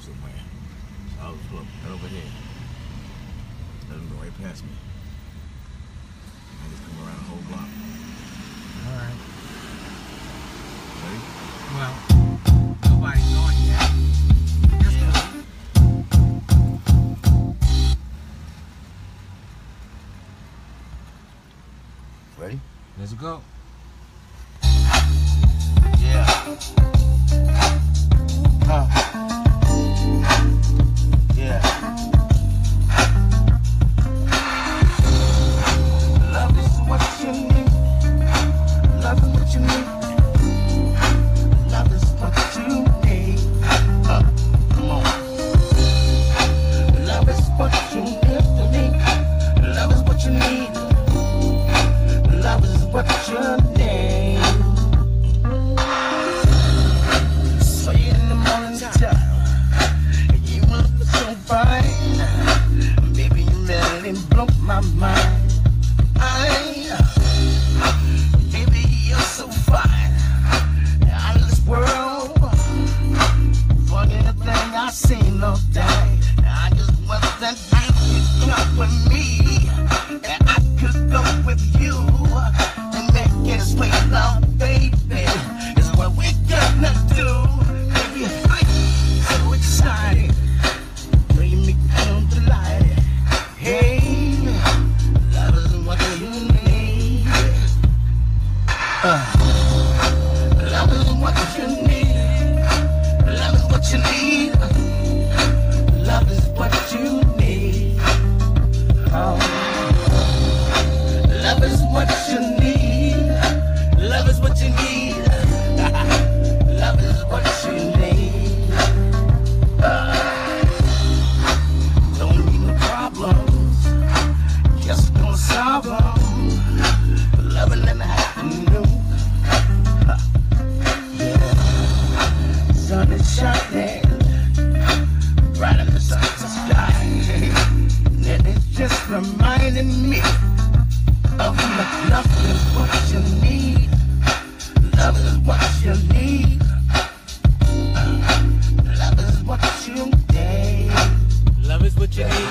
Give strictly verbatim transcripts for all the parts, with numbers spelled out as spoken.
somewhere. I'll look right over here. Let them go right past me. I just come around the whole block. Alright. Ready? Well, nobody's on yet. That's cool. Ready? Let's go. Yeah. Huh. Yeah. Love is what you need. Love is what you need. Love is what you need. Uh, come on. Love is what you need to me. Love is what you need. Love is what you need. So you in the morning time, you look so fine. Baby, you really blow my mind. I, baby, you're so fine. Out of this world, for anything I seen all day. I just want that you come with me, and I could go with you and make it sweet love, baby. It's what we gonna do. Baby, I'm so excited. Bring me down to light. Hey, love is what you need. Uh, love is what you need. Love is what you need. Love is what you need. Oh. Love is what you need. Love is what you need. Love is what you need. Uh, don't need no problems. Just gonna solve them. Loving and afternoon. Uh, yeah. Sun is shining right in the sun's sky. And it's just reminding me of love. Love is what you need. Love is what you need. Uh, love is what you need. Love is what you need.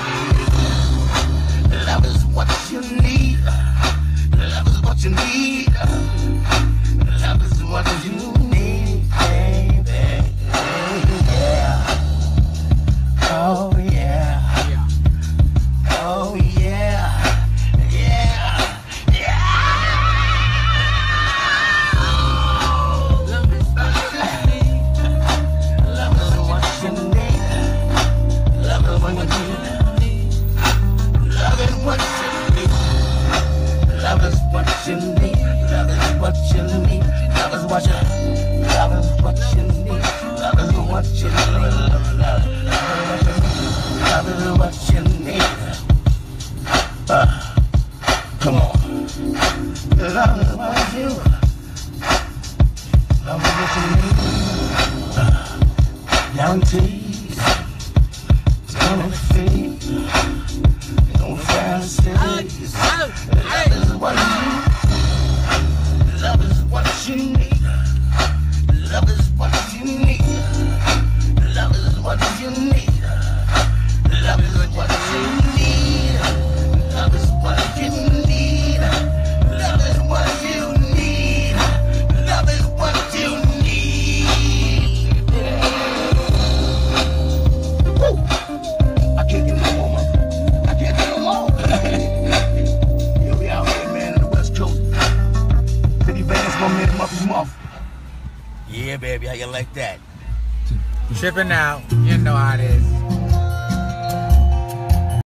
Love is what you need. Love is what you need. Love is what you need, baby. Yeah. Oh yeah. Yeah. Oh yeah. Yeah. Yeah. Love is what you need. Love is what you need. Love is what you need. Love is what you need. Love is what you need. Love is what you need. Love is what you need. Love is what you need. Love is what you need. Love is what you need. Uh, come on. Love is what you. Love is what you need. Uh, guaranteed. Don't feed. Don't fantasize. Love is what you. Love is what you need. Love is what you need. Love is what you need. Love is what you need. Love is what you need. Love is what you need. Love is what you need. Woo! I can't get no more, man. I can't get no more. Yeah, we out here, man, in the West Coast. Viddyvanz, my man, Muffy Muff. Yeah, baby, how you like that? Tripping out. You know how it is.